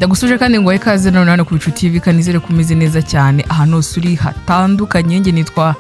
Ndagusuje kandi ngo ikaze none ku IBICU TV kanizere kumeze neza cyane ahantu suri hatandukanye. Nge nitwa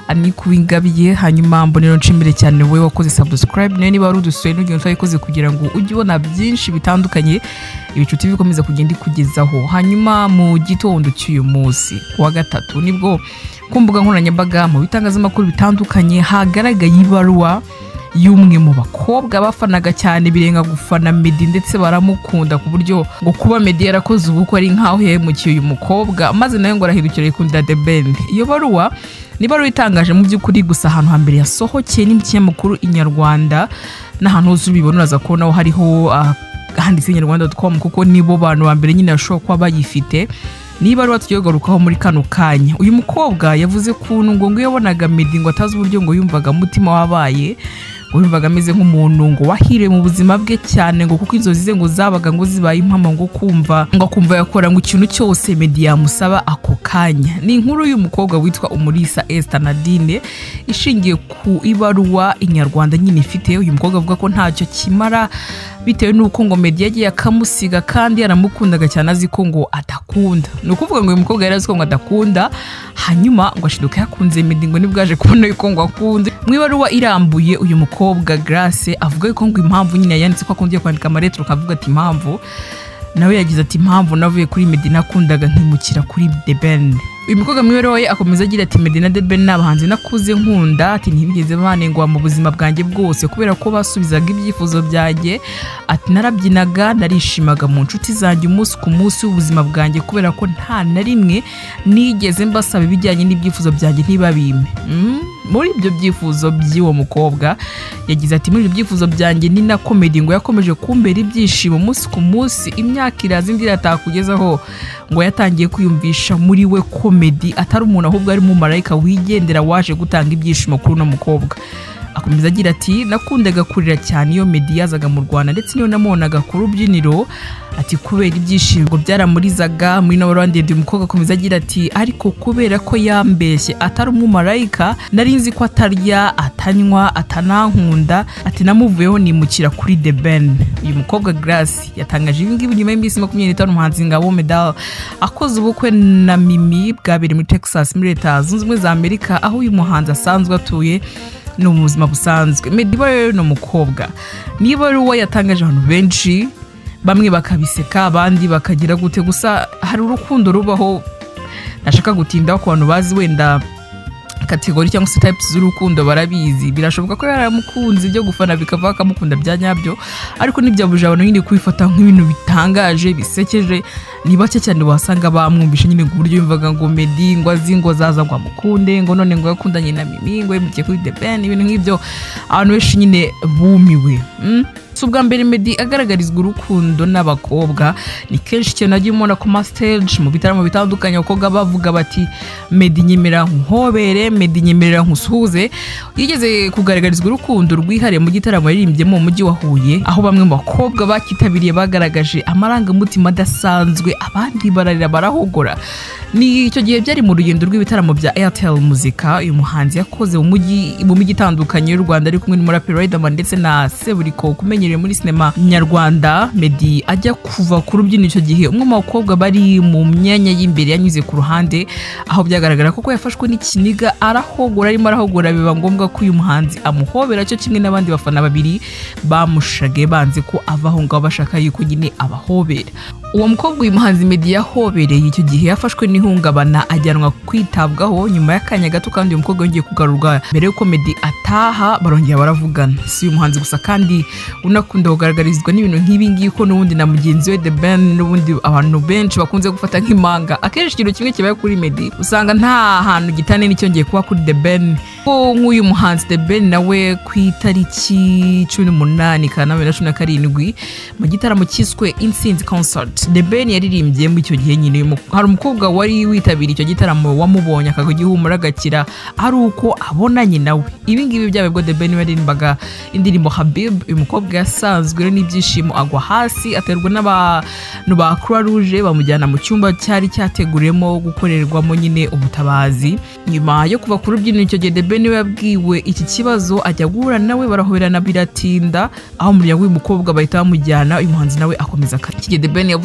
Igiye, hanyuma mbonero nshimire cyane wowe wakoze subscribe nene niba udusuye n'ugiye utayikoze kugira ngo ujye ubona byinshi bitandukanye IBICU TV komeza kugenda ikugezaho. Hanyuma mu gitondo cy'uyu munsi wa gatatu nibwo kumbuga nkoranyambaga mu bitangazamakuru bitandukanye hagaragaye ibaruwa y'umwe mu bakobwa bafanaga cyane birenga gufana Meddy ndetse baramukunda ku buryo ngo kuba Meddy yarakoze ubukwe ari nkaho yahemukiye uyu mukobwa maze nayo ngo arahindukira ikunda The Ben. Iyo baruwa ni baruwa itangaje mu by'ukuri gusa ahantu hambere yasohokeye n'ikinyamakuru Inyarwanda n'ahantu hose ubibona uraza kubonaho hariho handitse inyarwanda.com kuko nibo bantu bambere nyine yashobora kuba bayifite. Niba ari watuyogarukaho muri kano kanya uyu mukobwa yavuze kuntu ngo yabonaga Meddy ngo atazi uburyo ngo yumvaga mutima wabaye wumvaga ameze nk'umuntu ngo wahire mu buzima bwe cyane ngo kuko inzozi ze ngo zabaga ngo zibaye impamo ngo kumva yakora ngo ikintu cyose Meddy yamusaba ako kanya. Ni inkuru y'umukobwa witwa Umulisa Esther Nadine ishingiye ku ibaruwa Inyarwanda nyine ifite. Uyu mukobwa avuga ko ntacyo kimara bitewe nuko ngo Meddy yagiye akamusiga kandi yaramukundaga cyane azi ko ngo adakunda. Ni ukuvuga ngo uyu mukobwa yarazi ko ngo adakunda hanyuma ngo ashiduka yakunze Meddy ngo nibwaje kubona yuko ngo akunze. Mu ibaruwa irambuye uyu mukobwa Grace avuga ko ngo impamvu nyine yanditse ko akundiye kwandika amaretro kavuga ati impamvu nawe yagize ati impamvu navuye kuri Meddy nakundaga nkimukira kuri The Ben. Uyu mukobwa mwibereho ye akomeza agira ati Meddy na The Ben n'abahanzi nakuze nkunda ati ntibigeze banengwa mu buzima bwanjye bwose kubera ko basubizaga ibyifuzo byanjye ati narabyinaga narishimaga mu nshuti zanjye umunsi ku munsi w'ubuzima bwanjye kubera ko nta na rimwe nigeze mbasaba ibijyanye n'ibyifuzo byanjye ntibabime. Muri ibyo byifuzo by'uwo mukobwa yagize ati muri ibyo byifuzo byanjye ni na Meddy ngo yakomeje kumbera ibyishimo umunsi ku munsi imyaka iraza indi iratakugezaho ngo yatangiye kwiyumvisha muri we ko Meddy atari umuntu ahubwo ari mu marayika wigendera waje gutanga ibyishimo kuri uno mukobwa. Akomeza agira ati nakundaga kurira cyane iyo Meddy yazaga mu Rwanda ndetse niyo namonaga ku rubyiniro ati kubera ibyishimo byaramurizaga muri n'abarandi. Uyu mukobwa akomeza agira ati ariko kubera ko yambeshye atari umumarayika nari nzi ko atarya atanywa atanankunda ati namuvuyeho nimukira kuri The Ben. Uyu mukobwa Grace yatangaje ibi ngibi nyuma y'iminsi 25 umuhanzi ngabo Meddy akoze ubukwe na Mimi bwabere muri Texas muri Leta Zunze Ubumwe za Amerika aho uyu muhanzi asanzwe atuye no mu buzima busanzwe. Meddy rero no mukobwa niba ari uwo yatangaje abantu benshi bamwe bakabiseka abandi bakagira gute gusa hari urukundo rubaho nashaka gutinda ku bantu bazi wenda kategori cyangwa se types z'urukundo barabizi. Birashoboka ko yaramukunze byo gufana bikava akamukunda bya nyabyo ariko n'ibyabuje abantu nyine kwifata nk'ibintu bitangaje bisekeje ni bake cyane wasanga bamwumvisha nyine ku buryo yumvaga ngo Meddy ngo azi ngo zaza ngo amukunde ngo none ngo yakundanye na Mimi ngo yimukiye kuri The Ben ibintu nk'ibyo abantu benshi nyine bumiwe. Ubwa mbere Meddy agaragarizwa urukundo n'abakobwa ni kenshi cyane agiye umona ku ma stage mu bitaramo bitandukanye abakobwa bavuga bati Meddy nyemera nkuhobere Meddy nyemerera nkusuhuze. Yigeze kugaragarizwa urukundo rwihariye mu gitaramo yarimbyemo mu mujyi wa Huye aho bamwe mu bakobwa bakitabiriye bagaragaje amarangamutima adasanzwe abandi bararira barahogora. Ni icyo gihe byari mu rugendo rw'ibitaramo bya Airtel Muzika uyu muhanzi yakoze mu mujyi itandukanye y'u Rwanda ari kumwe n'umuraperi Riderman ndetse na Seburiko kumenyereye muri sinema nyarwanda. Meddy ajya kuva ku rubyiniro icyo gihe umwe mu bakobwa bari mu myanya y'imbere yanyuze ku ruhande aho byagaragara ko yafashwe n'ikiniga arahogora arimo arahogora biba ngombwa ko uyu muhanzi amuhobera cyo kimwe n'abandi bafana babiri bamushage banze ko avaho ngo bashaka yuko nyine abahobera. Uwo mukobwa uyu muhanzi Meddy yahobereye icyo gihe yafashwe n'ihungabana ajyanwa kwitabwaho nyuma y'akanya gato kandi uyu mukobwa yongeye kugarurwa mbere yuko Meddy ataha barongera baravugana. Si uyu muhanzi gusa kandi unakunda kugaragarizwa n'ibintu nk'ibi ngibi ko n'ubundi na mugenzi we The Ben n'ubundi abantu benshi bakunze gufata nk'imanga. Akenshi ikintu kimwe kibaye kuri Meddy usanga nta hantu gitane n'icyongeye kuba kuri The Ben. Nk'uyu muhanzi The Ben nawe ku itariki 18 Kanama 2017 mu gitaramo cyiswe Intsinzi Concert The Ben yaririmbye mu icyo gihe nyine hari umukobwa wari witabiriye icyo gitaramo wamubonye akagihumura gakira ari uko abonanye nawe. Ibi ngibi byabaye bwo The Ben yaririmbaga indirimbo Habib. Uyu mukobwa yasanzwe n'ibyishimo agwa hasi aterwa n'abantu ba Croix Rouge bamujyana mu cyumba cyari cyateguriyemo gukorerwamo nyine ubutabazi. Nyuma yo kuva ku rubyiniro icyo gihe The Ben yabwiwe iki kibazo ajya guhura nawe barahoberana biratinda aho umuryango w'umukobwa bahita bamujyana. Uyu muhanzi nawe akomeza ati The Ben yavuze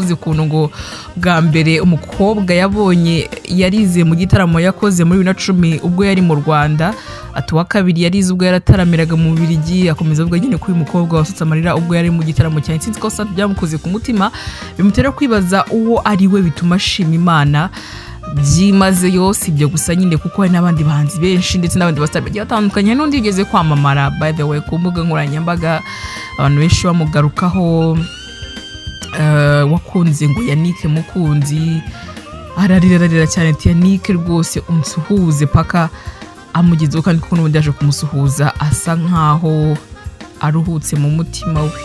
yavuze kuntu ngo bwa mbere umukobwa yabonye yarize mu gitaramo yakoze muri 2010 ubwo yari mu Rwanda, atuwa kabiri yarize ubwo yarataramiraga mu Bubiligi, akomeza avuga nyine ko uyu mukobwa wasutse amarira ubwo yari mu gitaramo cya Intsinzi Concert byamukoze ku mutima, bimutera kwibaza uwo ari we bituma ashima Imana byimaze yose ibyo gusa nyine kuko hari n'abandi bahanzi benshi ndetse n'abandi bastar bagiye batandukanye n'undi yigeze kwamamara by the way ku mbuga nkoranyambaga abantu benshi bamugarukaho wakunze ngo Yannikiye mukunzi ararira cyane Yannikiye rwose unsuhuze paka amugizeho kandi kuko n'ubundi yaje kumusuhuza asa nkaho aruhutse mu mutima we.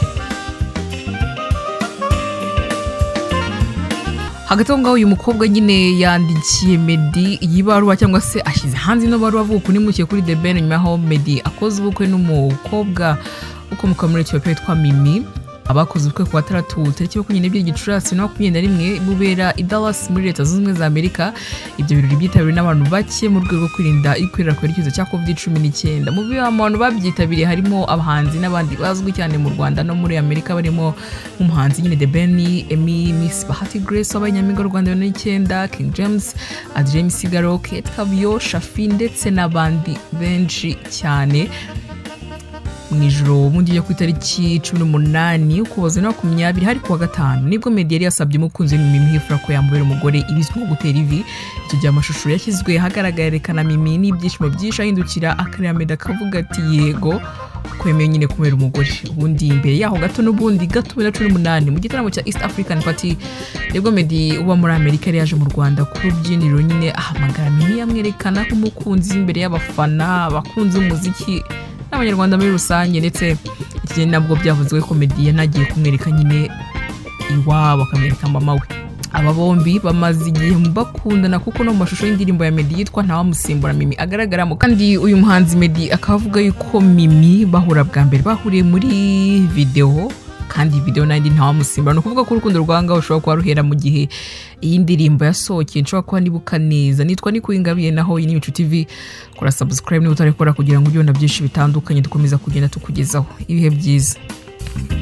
Hagati ngaho uyu mukobwa nyine yandikiye Meddy Ibaruwa cyangwa se ashyize hanze no baruwa avuga ko nimukiye kuri The Ben nyuma aho Meddy akoze ubukwe n'umukobwa ukomoka muri Ethiopia witwa Mimi. Abakoze ubukwe ku 6 tariki 22 Gicurasi na 21 bubera i Dallas muri Leta Zunze Ubumwe za Amerika. Ibyo birori byitabiriwe n'abantu bake mu rwego rwo kwirinda ikwirakwira kw'icyorezo cya COVID-19. Mu bantu babyitabiriye harimo abahanzi n'abandi bazwi cyane mu Rwanda no muri Amerika barimo nk'umuhanzi nyine The Ben, Emmy, Miss Bahati Grace w'abanyampinga Rwanda 2009, King James, Adrien Sigaro, Kate Kabio, Shafi ndetse n'abandi benshi cyane. Mwijoro mundi yo ku itariki 18 ukuboza na 20 hari kuwa gatanu nibwo Meddy yari yasabye umukunzi Mimi hifura ko yambera umugore ibizwi nko gutera ivi. Icyo gihe amashusho yashyizwe hagaragara yerekana Mimi n'ibyishimo byinshi ahindukira akareba Meddy akavuga ati yego kwemeye nyine kumera umugore. Ubundi imbere yaho gato n'ubundi gato 2018 mu gitaramo cya East African Party nibwo Meddy uba muri Amerika yari yaje mu Rwanda ku rubyiniro nyine ahamagara Mimi yamwerekana nk'umukunzi imbere y'abafana bakunze umuziki n'abanyarwanda muri rusange, ndetse iki nabwo byavuzwe ko Meddy yanagiye kumwereka nyine iwabo akamwereka mama we. Aba bombi bamaze igihe bakundana kuko no mu mashusho y'indirimbo ya Meddy yitwa Ntawamusimbura Mimi agaragaramo, kandi uyu muhanzi Meddy akavuga yuko Mimi bahura bwa mbere bahuriye muri video, kandi video nandi Ntawamusimbura no kuvuga ko urukundo rwanga ushobora kuba ruhera mu gihe iyi ndirimbo yasohokeye. Nshobora kuba nibuka neza nitwa Nikuingabiye naho iyi ni IBICU TV, kora subscribe niba utarekora kugira ngo ujye ubona byinshi bitandukanye dukomeza kugenda tukugezaho ibihe byiza.